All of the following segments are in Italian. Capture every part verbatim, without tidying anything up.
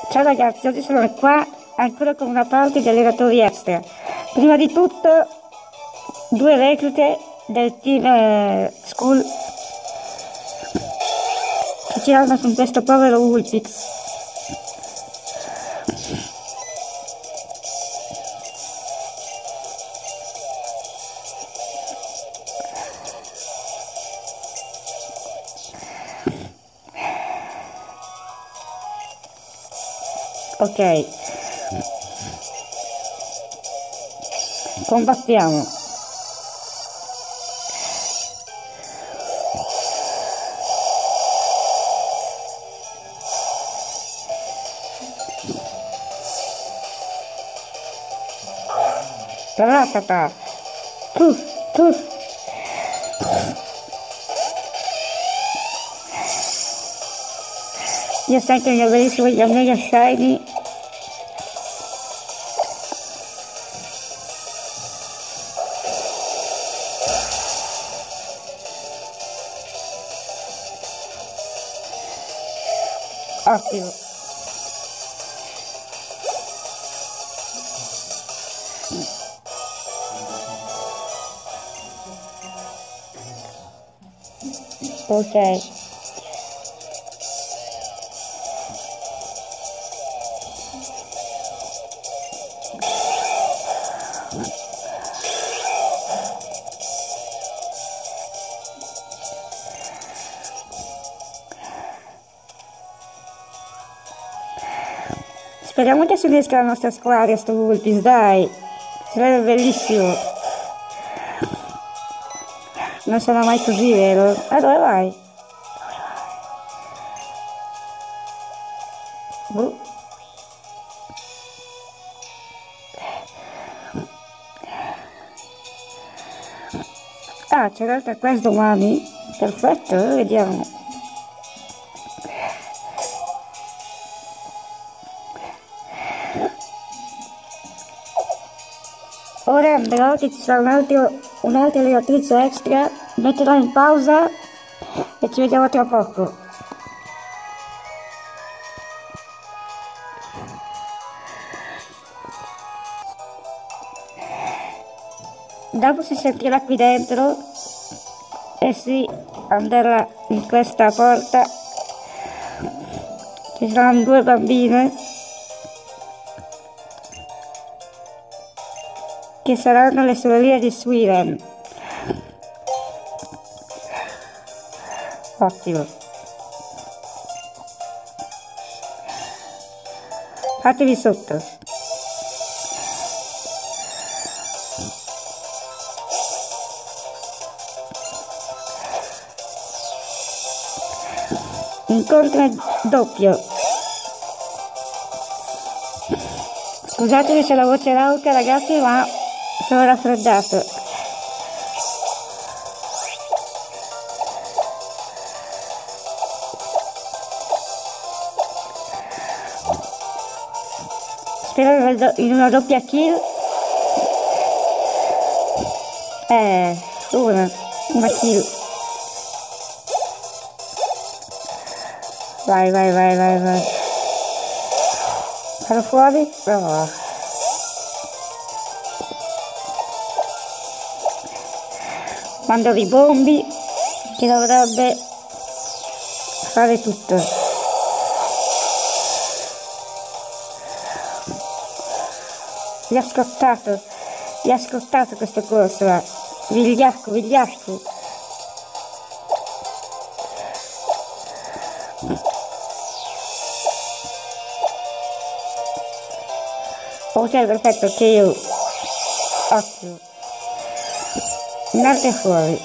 Ciao ragazzi, oggi sono qua ancora con una parte di allenatori extra. Prima di tutto, due reclute del team eh, School che ci hanno con questo povero Ulpix. Ok, combattiamo. Ratata. Tu, tu. Io sento il mio bellissimo Yamega Shiny. Ottimo. Ok. Speriamo che si unisca la nostra squadra, sto Vulpix, dai. Sarebbe bellissimo. Non sarà mai così, vero? Ah, dove vai? Boh. Ah, c'è l'altra quest domani? Perfetto, vediamo. Ora andrò che ci sarà un altro, un'altra allenatrice extra, metterò in pausa e ci vediamo tra poco. Dopo si sentirà qui dentro e si andrà in questa porta, ci saranno due bambine che saranno le sorelline di Suiren. Ottimo. Fatevi sotto. Incontro doppio. Scusatemi se la voce è rauca ragazzi, ma sono raffreddato. Spero in una doppia kill. Eh, una, una kill. Vai, vai, vai, vai, vai. Farò fuori? No. Mando i bombi che dovrebbe fare tutto. Vi ha scottato, vi ha scottato questo corso, eh. Vigliacco, vigliacco. Ok, perfetto, che io. Ottimo. Andate fuori.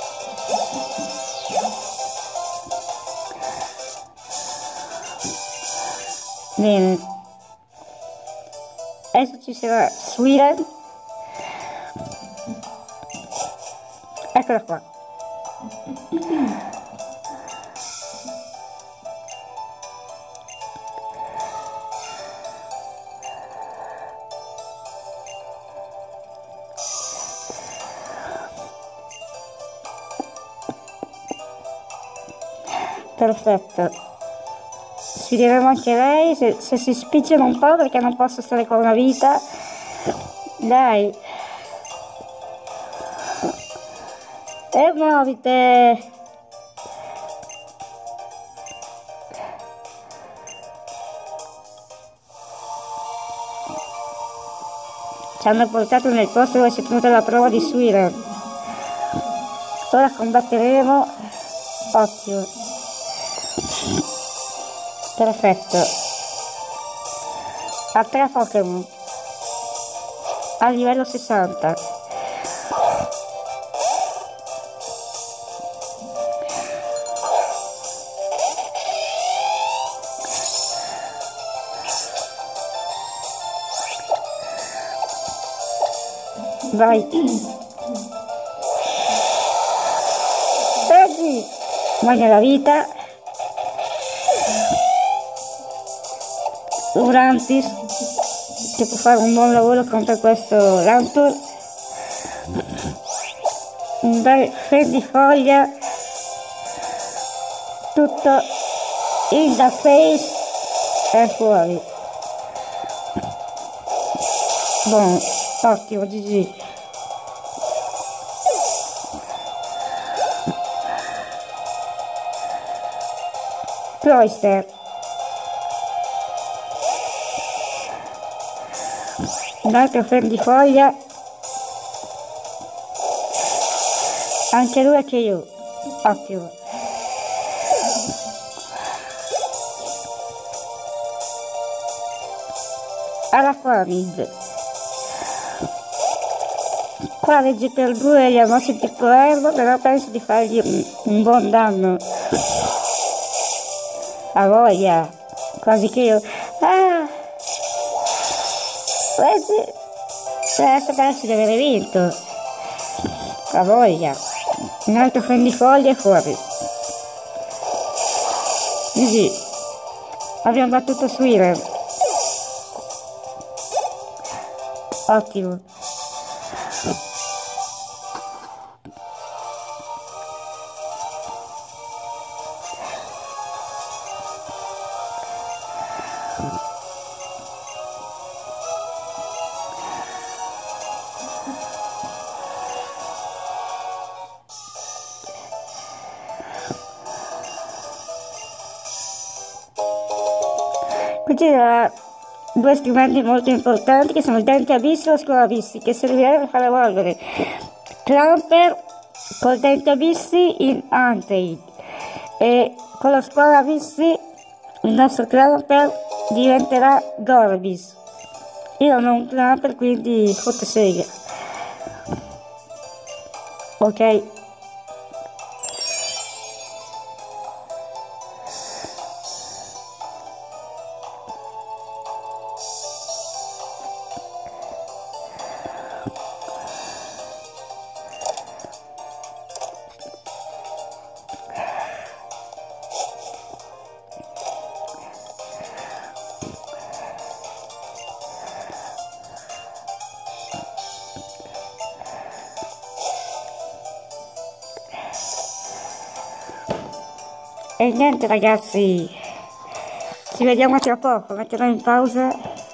Bene. Adesso ci sarà Suiren. Eccola qua. Perfetto. sfideremo anche lei, se, se si spicciano un po' perché non posso stare con una vita. Dai. E muovite. Ci hanno portato nel posto dove si è tenuta la prova di Suira. Ora combatteremo. Ottimo. Perfetto. Ha tre Pokémon. A livello sessanta. Vai. Reggi. Mangia la vita. Urantis che può fare un buon lavoro contro questo Lantur. Un bel fendifoglia, tutto in the face e fuori. Buono, ottimo, G G. Cloyster. Un altro fendifoglia, anche lui che io, ottimo. Alla Quamid, qua legge per due gli ha mossi tipo erba, però penso di fargli un, un buon danno. A voglia, quasi che io, ah! Reggi, adesso penso di aver vinto. A voglia. Un altro fendifoglia e fuori. Così. Abbiamo battuto Suira. Ottimo. Qui ci sono due strumenti molto importanti che sono il dente abisso e lo scoabissi, che serviranno per far evolvere Clamper col dente abissi in Antaid e con lo scoabissi il nostro Clamper diventerà Gorbis. Io non ho un Clamper, quindi fotte sega. Ok. E niente ragazzi, ci vediamo tra poco, metterò in pausa.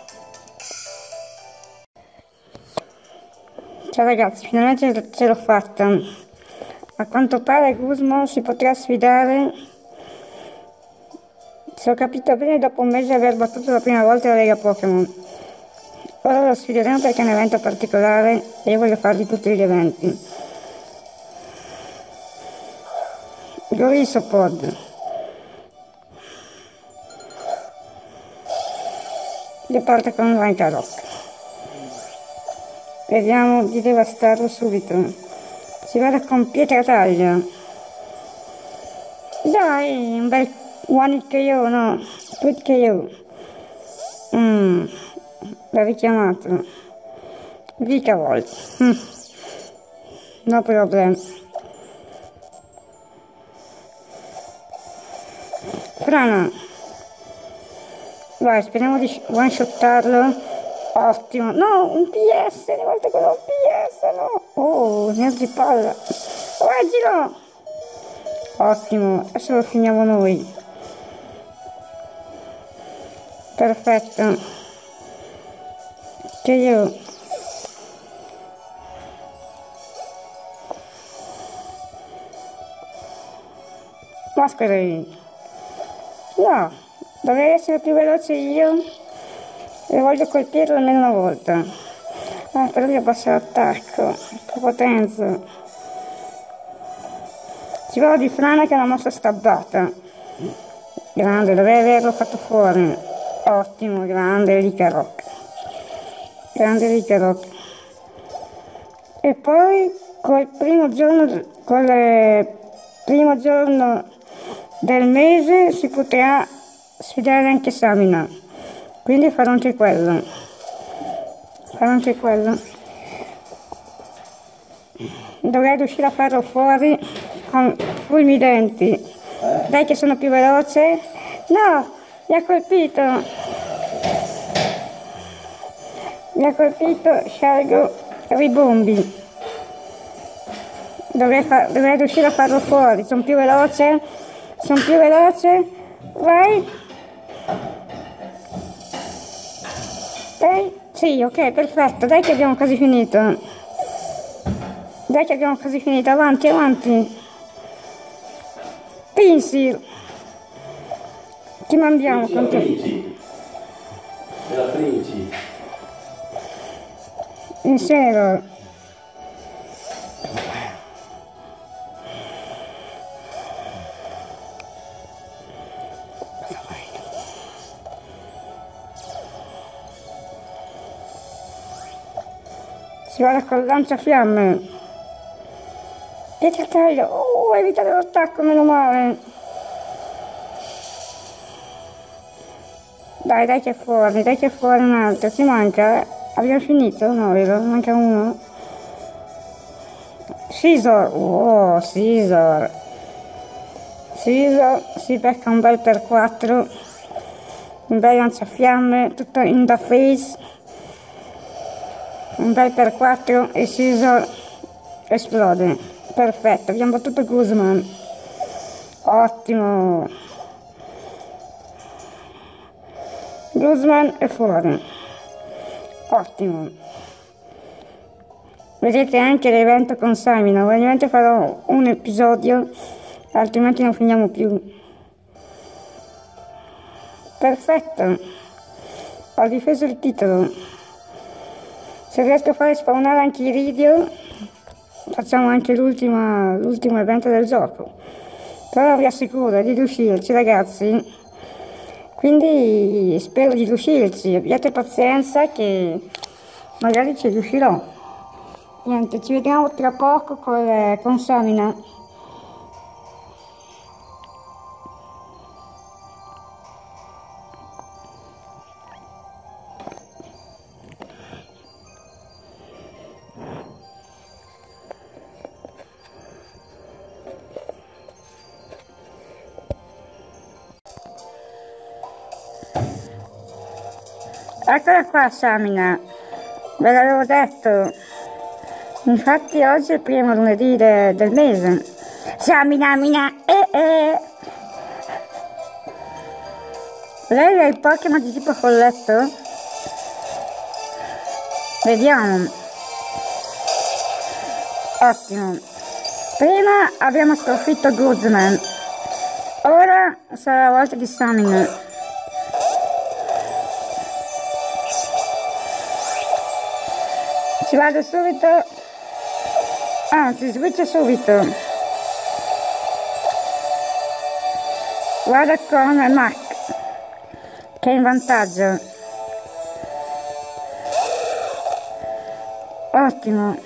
Ciao ragazzi, finalmente ce l'ho fatta. A quanto pare Guzman si potrà sfidare, se ho capito bene, dopo un mese di aver battuto la prima volta la Lega Pokémon. Ora lo sfideremo perché è un evento particolare e io voglio farli tutti gli eventi. Gorisopod. Le porta con un Rankarock. Vediamo di devastarlo subito. Si vada con pietra taglia. Dai, un bel one hit K O, no? Tweet K O. Mmm, l'ha richiamato. Vikavolt. Mm. No problem. Frana. Vai, speriamo di one-shottarlo. Ottimo. No, un P S, ne volte con un P S, no. Oh, Energipalla. Reggilo. Ottimo, adesso lo finiamo noi. Perfetto. Che io maschere. No, dovrei essere più veloce io e voglio colpirlo almeno una volta. Ah, però gli abbassa l'attacco, che potenza. Ci va di frana che è una mossa stabbata. Grande, dovrei averlo fatto fuori. Ottimo, grande Ricarok. Grande Ricarok. E poi col primo giorno, col primo giorno del mese si potrà sfidare anche Samina. Quindi farò anche quello. Farò anche quello. Dovrei riuscire a farlo fuori con fulminanti. Dai che sono più veloce. No, mi ha colpito. Mi ha colpito, scelgo ribombi. Dovrei, far, dovrei riuscire a farlo fuori. Sono più veloce. Sono più veloce. Vai. Ok? Sì, ok, perfetto. Dai che abbiamo quasi finito. Dai che abbiamo quasi finito. Avanti, avanti. Pencil. Chi mandiamo con te? Della Princi. In serio. Si guarda con il lanciafiamme. Dietro taglio. Oh, evitare l'attacco, meno male. Dai, dai che è fuori, dai che è fuori un altro. Ci manca, eh? Abbiamo finito? No, vero? Manca uno. Scissor. Oh, Scissor. Scissor si becca un bel per quattro. Un bel lanciafiamme, tutto in the face. Un bel per quattro e Scissor esplode. Perfetto, abbiamo battuto Guzman. Ottimo. Guzman è fuori. Ottimo. Vedete anche l'evento con Samina. Ovviamente farò un episodio, altrimenti non finiamo più. Perfetto. Ho difeso il titolo. Se riesco a fare spawnare anche i Iridio, facciamo anche l'ultimo evento del gioco. Però vi assicuro di riuscirci, ragazzi. Quindi spero di riuscirci. Abbiate pazienza che magari ci riuscirò. Niente, ci vediamo tra poco con, con Samina. Eccola qua Samina, ve l'avevo detto, infatti oggi è il primo lunedì de, del mese. Samina, mina, eh eh. Lei è il Pokémon di tipo folletto? Vediamo. Ottimo. Prima abbiamo sconfitto Guzman, ora sarà la volta di Samina. Ci vado subito, anzi switch subito, vado con Mac che è in vantaggio. Ottimo,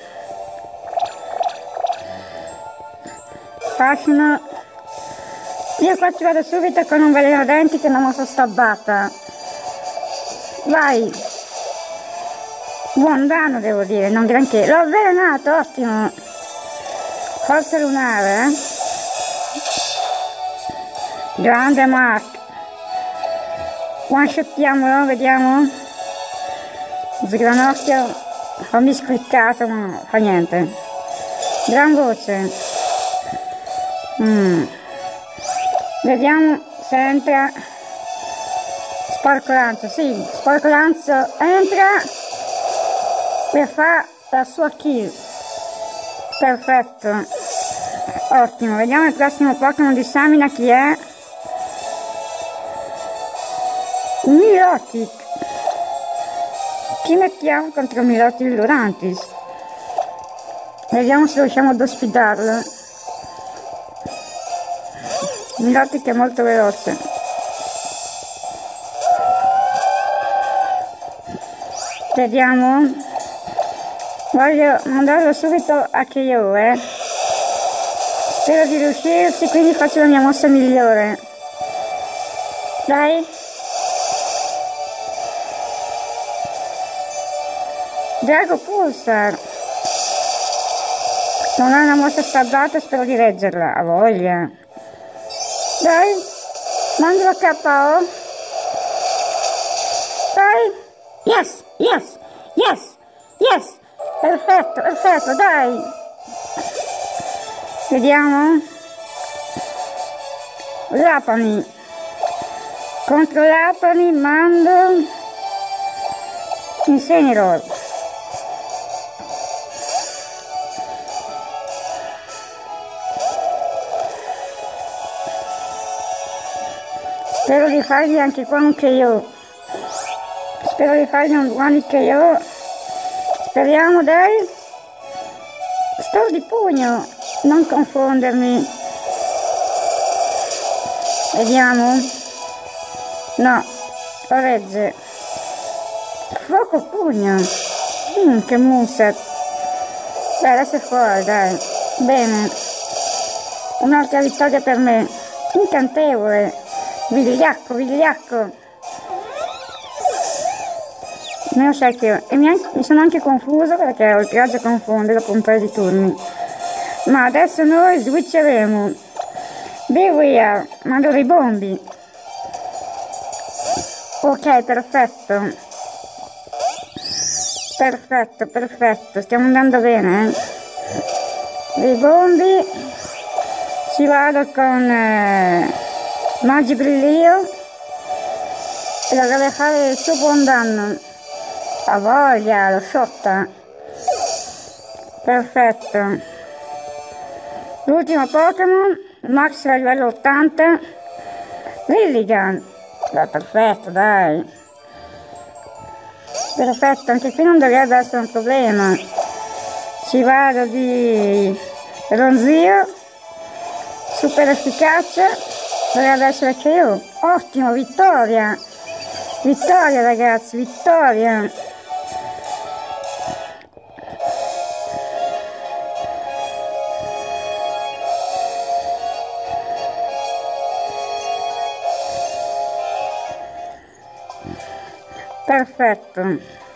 fascino. Io qua ci vado subito con un veleno denti che è una mossa stabbata. Vai. Buon danno devo dire, non granché. L'ho avvelenato, ottimo. Forza lunare, eh? Grande Mark. One shottiamolo, vediamo. Sgranocchio. Ho miscliccato, ma fa niente. Gran voce. Mm. Vediamo se entra. Sporco Lanzo, sì, Sporco Lanzo entra e fa la sua kill. Perfetto. Ottimo, vediamo il prossimo Pokémon di Samina chi è. Milotic. Chi mettiamo contro Milotic Lurantis? Vediamo se riusciamo ad ospitarlo. Milotic è molto veloce. Vediamo. Voglio mandarlo subito a K O, eh. Spero di riuscirci, quindi faccio la mia mossa migliore. Dai. Drago Pulsar. Non è una mossa stardata, spero di reggerla. A voglia. Dai. Mandalo K O. Dai. Yes, yes, yes, yes. Perfetto, perfetto, dai. Vediamo. Lapani. Contro Lapani mando Incineroar. Spero di fargli anche qua un K O. Spero di fargli un buon K O. Speriamo, dai. Sto di pugno. Non confondermi. Vediamo. No. Lo regge. Fuoco pugno. Mm, che moveset. Beh, adesso è fuori, dai. Bene. Un'altra vittoria per me. Incantevole. Vigliacco, vigliacco. Me lo sai che e mi, mi sono anche confuso perché ho il coraggio a confondere dopo un paio di turni. Ma adesso noi switcheremo. Beware, mando dei bombi. Ok, perfetto. Perfetto, perfetto. Stiamo andando bene, eh. Dei bombi. Ci vado con eh, Magibrillio. E dovrebbe fare il suo buon danno. A voglia, lo shotta. Perfetto. L'ultimo Pokémon, Max a livello ottanta. Lilligan. Beh, perfetto, dai. Perfetto, anche qui non dovrebbe essere un problema. Ci vado di Ronzio. Super efficace. Dovrebbe essere K O. Ottimo, vittoria. Vittoria, ragazzi, vittoria. Perfetto.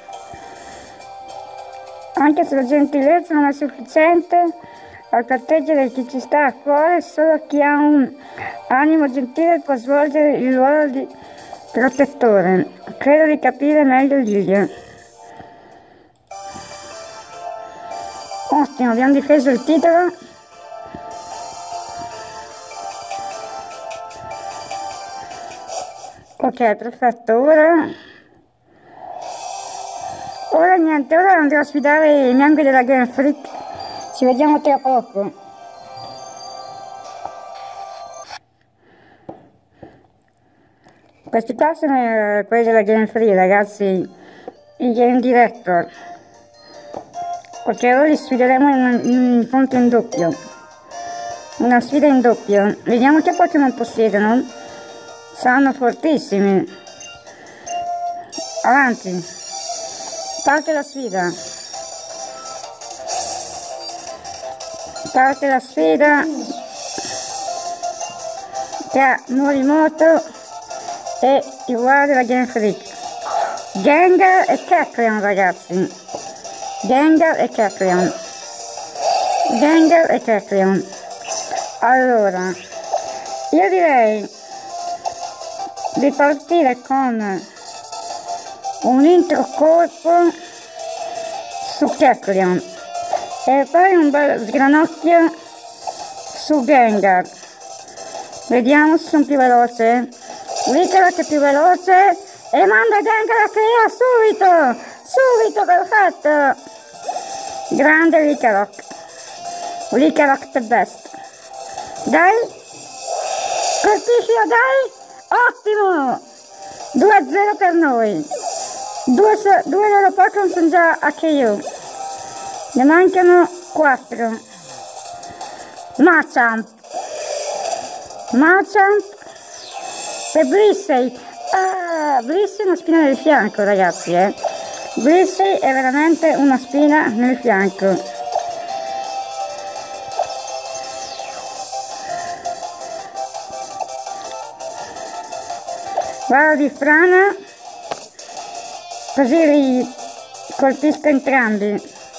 Anche se la gentilezza non è sufficiente a proteggere chi ci sta a cuore, solo chi ha un animo gentile può svolgere il ruolo di protettore. Credo di capire meglio Lilia. Ottimo, abbiamo difeso il titolo. Ok, perfetto, ora... Ora niente, ora andrò a sfidare i membri della Game Freak. Ci vediamo tra poco. Questi qua sono eh, quelli della Game Freak, ragazzi. I Game Director. Ok, ora li sfideremo in un incontro in doppio. Una sfida in doppio. Vediamo che Pokémon possiedono. Saranno fortissimi. Avanti. Parte la sfida. Parte la sfida tra Morimoto e il uguale della Game Freak. Gengar e Kecleon, ragazzi. Gengar e Kecleon. Gengar e Kecleon. Allora, io direi di partire con un intro colpo su Kecleon e poi un bel sgranocchio su Gengar. Vediamo se sono più veloce. Ricola che è più veloce E manda dentro la crea subito! Subito, perfetto! Grande Licaroc. Licaroc the best. Dai! Colpiscilo, dai! Ottimo! due a zero per noi. Due, due loro Pokémon sono già a K O. Ne mancano quattro. Machamp. Machamp. E Blissey. Ah, Blissey è una spina nel fianco, ragazzi, eh. Blissey è veramente una spina nel fianco. Vado di frana, così li colpisco entrambi.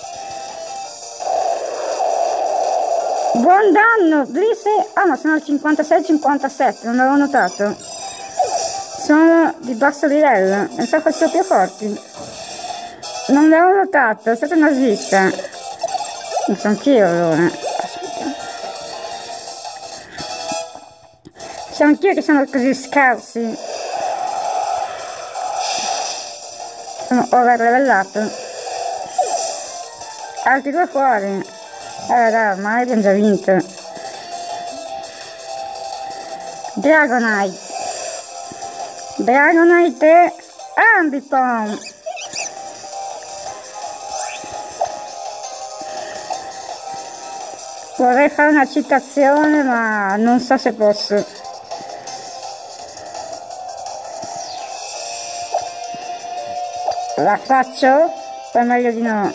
Buon danno, Blissey. Ah, ma sono al cinquantasei cinquantasette, non l'avevo notato. Sono di basso livello, pensavo fossero più forti. Non l'avevo notato, è stata una svista. Non so anch'io allora. So anch'io che sono così scarsi. Sono overlevellato. Altri due fuori. Eh dai, ormai abbiamo già vinto. Dragonite. Dragonite e Ambipom. Vorrei fare una citazione, ma non so se posso. La faccio? O meglio di no?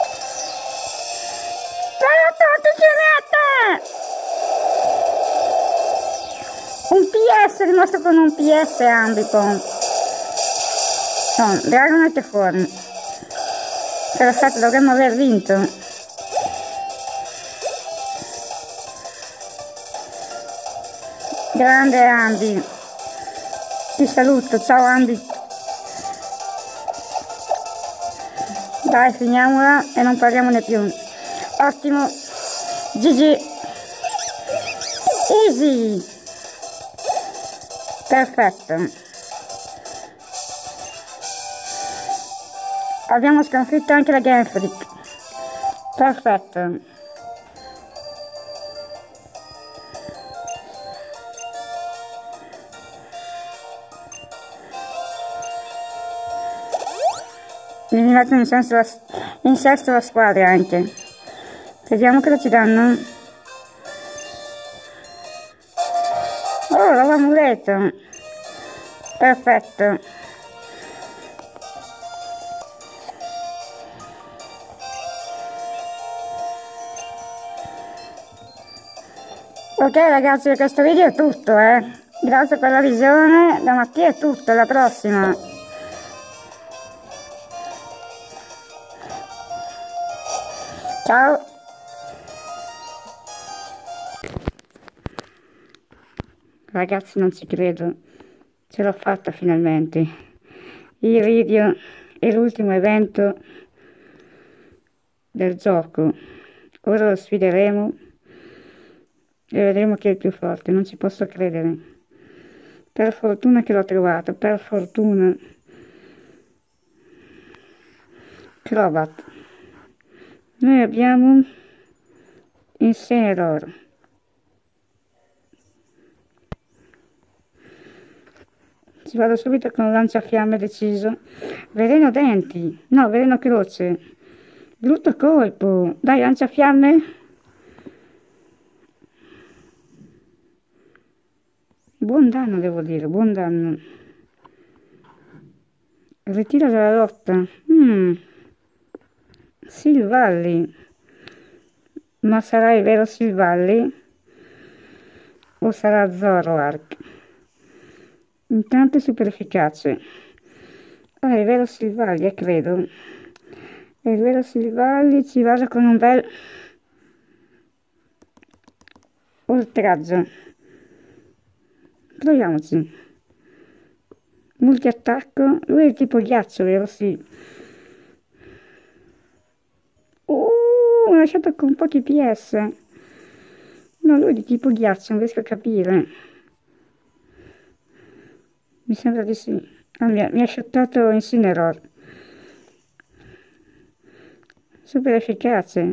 Un P S, è rimasto con un P S Ambipom. No, Dragonite fuori. Perfetto, dovremmo aver vinto. Grande Andy. Ti saluto, ciao Andy. Dai, finiamola e non parliamone più. Ottimo. G G. Easy. Perfetto. Abbiamo sconfitto anche la Game Freak. Perfetto. Eliminato in, senso la, in sesto la squadra anche. Vediamo cosa ci danno. Oh, l'amuleto. Perfetto. Ok ragazzi, questo video è tutto, eh. Grazie per la visione. Da Mattia è tutto, alla prossima. Ciao. Ragazzi, non ci credo, ce l'ho fatta finalmente. Il video è l'ultimo evento del gioco. Ora lo sfideremo e vedremo chi è il più forte. Non ci posso credere. Per fortuna che l'ho trovato, per fortuna. Crobat. Noi abbiamo Incineroar. Ci vado subito con lanciafiamme deciso. Veleno denti. No, veleno croce. Brutto colpo. Dai, lanciafiamme. Buon danno, devo dire, buon danno. Ritiro dalla lotta. Mm. Silvalli. Ma sarà il vero Silvalli? O sarà Zoroark? Intanto è super efficace. Ah, è il vero Silvalli, eh, credo. È il vero Silvalli, ci vado con un bel oltraggio. Proviamoci. Multi-attacco. Lui è tipo ghiaccio, vero? Sì. Uh, mi ha lasciato con pochi P S. No, lui è di tipo ghiaccio, non riesco a capire. Mi sembra di sì. Ah, mi ha, mi ha shottato Incineroar. Super efficace.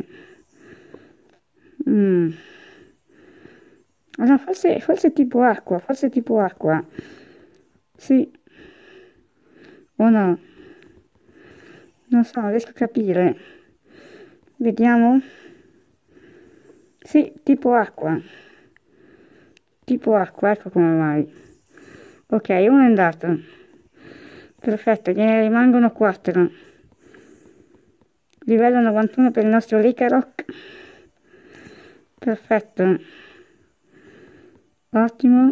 Mm. Ah, no, forse, forse tipo acqua, forse tipo acqua. Sì. O no? Non so, non riesco a capire. Vediamo. Sì, tipo acqua. Tipo acqua, ecco come mai. Ok, uno è andato. Perfetto, gliene rimangono quattro. Livello novantuno per il nostro Licaroc. Perfetto. Ottimo.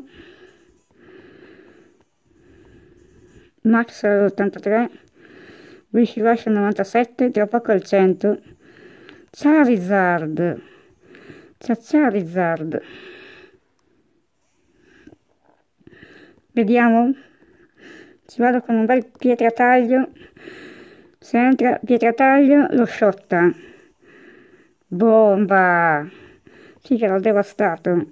Max all'ottantatré. Wishiwashi al novantasette. Tra poco al cento. Charizard. C'è Charizard. Vediamo. Ci vado con un bel pietrataglio. Se entra pietrataglio lo shotta. Bomba. Sì che l'ho devastato.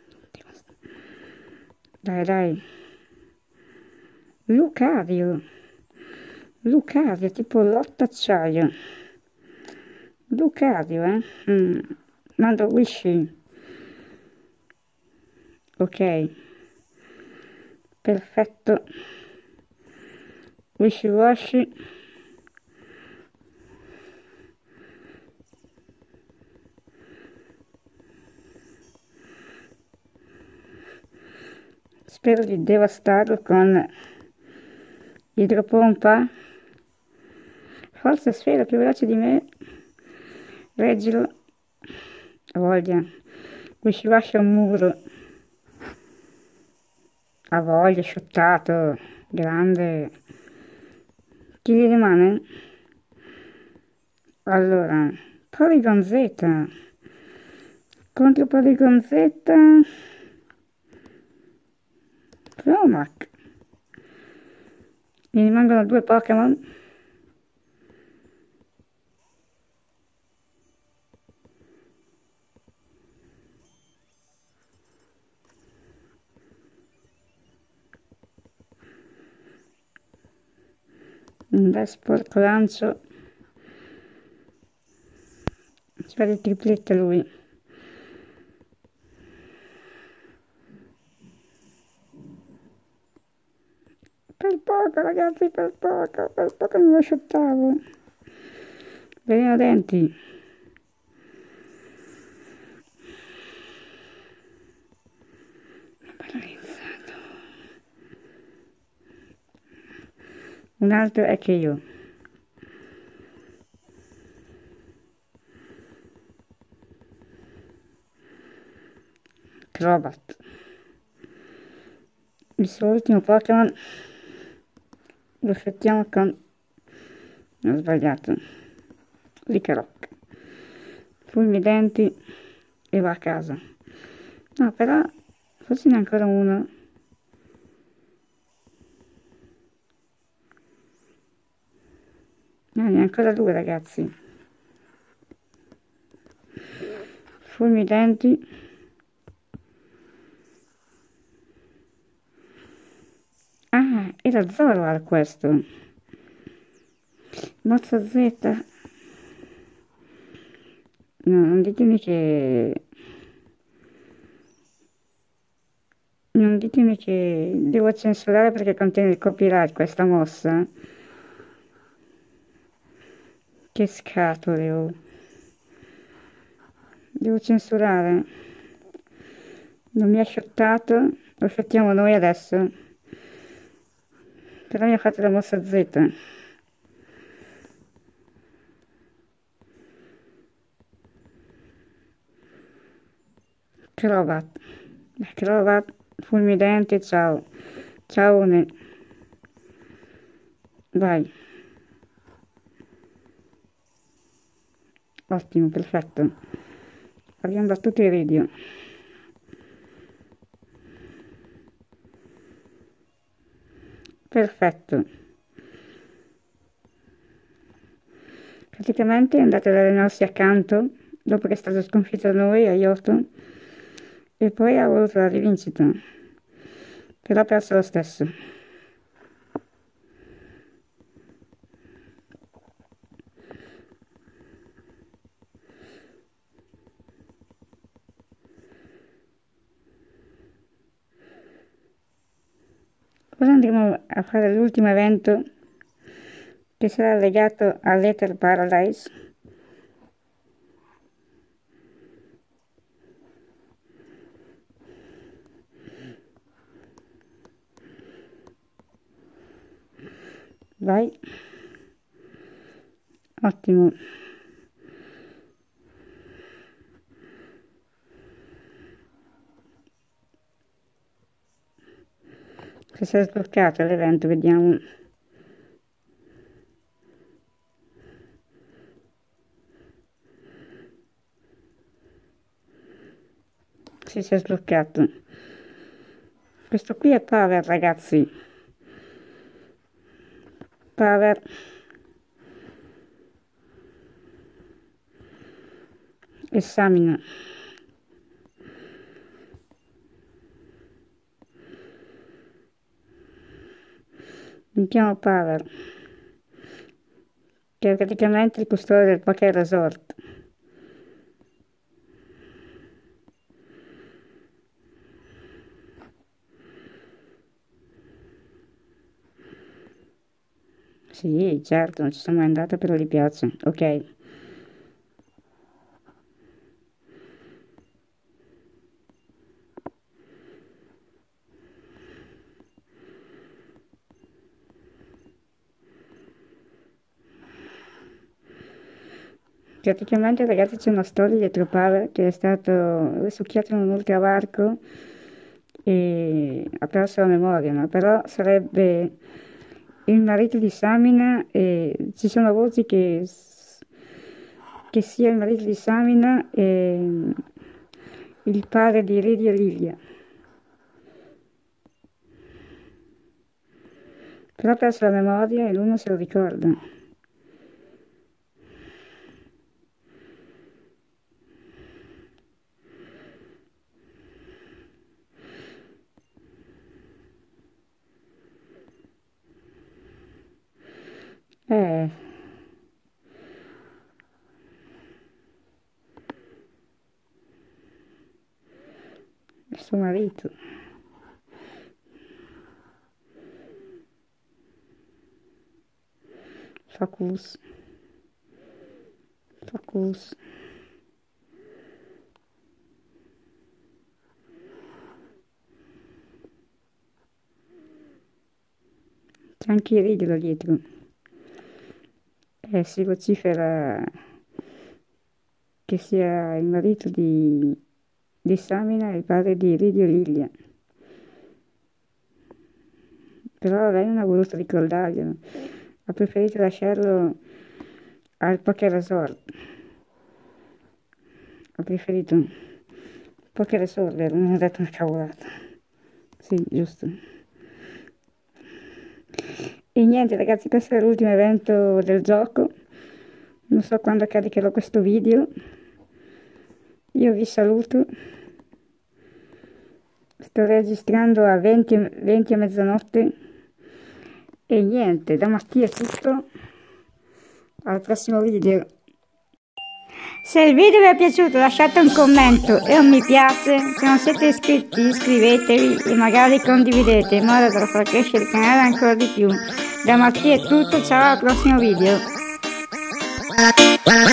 Dai, dai. Lucario. Lucario, tipo lottacciaio. Lucario, eh? Mm. Mando Wishy. Ok. Perfetto. Wishy washy. Spero di devastarlo con idropompa. Forza sfera più veloce di me. Reggilo. Ha voglia. Wishy washy un muro. Ha voglia, shottato. Grande. Chi gli rimane? Allora, Porygon Z. Contro Porygon Z. Promac. Mi rimangono due Pokémon. Un bel sporco lancio. Ci fa il tripletto lui. Per poco ragazzi, per poco, per poco non lo shottavo. Veleno denti. Paralizzato. Un altro è che io. Crobat. Il suo ultimo Pokémon lo sfruttiamo con... ho sbagliato. Licaroc. Fulmidenti e va a casa. No, però forse ne è ancora uno. No, ne è ancora due ragazzi. Fulmidenti. Ah, era Zoroark questo. Mozza Z. No, non ditemi che... Non ditemi che devo censurare perché contiene il copyright questa mossa. Che scatole, oh. Devo censurare. Non mi ha shottato. Lo shottiamo noi adesso. Però mi ha fatto la mossa Z. Crobat. Crobat. Fulmidente, ciao. Ciao. Vai. Ottimo, perfetto. Abbiamo battuto il radio. Perfetto. Praticamente è andato ad allenarsi accanto, dopo che è stato sconfitto da noi a Yoto, e poi ha voluto la rivincita. Però ha perso lo stesso. Ora andremo a fare l'ultimo evento che sarà legato all'Ether Paradise. Vai. Ottimo. Se si è sbloccato l'evento, vediamo. Si si è sbloccato. Questo qui è Power, ragazzi. Power. Esamina. Mettiamo Power, che è praticamente il custode del Poké Resort. Sì, certo, non ci sono mai andata, però gli piace. Ok. Praticamente, ragazzi, c'è una storia dietro Power che è stato risucchiato in un ultravarco e ha perso la memoria, no? Però sarebbe il marito di Samina e ci sono voci che, che sia il marito di Samina e il padre di Ridio Lilia. Però ha perso la memoria e lui non se lo ricorda. Eh. Il suo marito. Focus. Focus. C'è anche il ridio dietro. Eh, si vocifera che sia il marito di, di Samina e il padre di Ridio Lilia. Però lei non ha voluto ricordarglielo, ha preferito lasciarlo al Poké Resort. Ha preferito Poké Resort, non ha detto una cavolata. Sì, giusto. E niente ragazzi, questo è l'ultimo evento del gioco. Non so quando caricherò questo video. Io vi saluto. Sto registrando a venti, venti a mezzanotte. E niente, da Mattia è tutto. Al prossimo video. Se il video vi è piaciuto lasciate un commento e un mi piace, se non siete iscritti iscrivetevi e magari condividete in modo da far crescere il canale ancora di più. Da Mattia è tutto, ciao al prossimo video.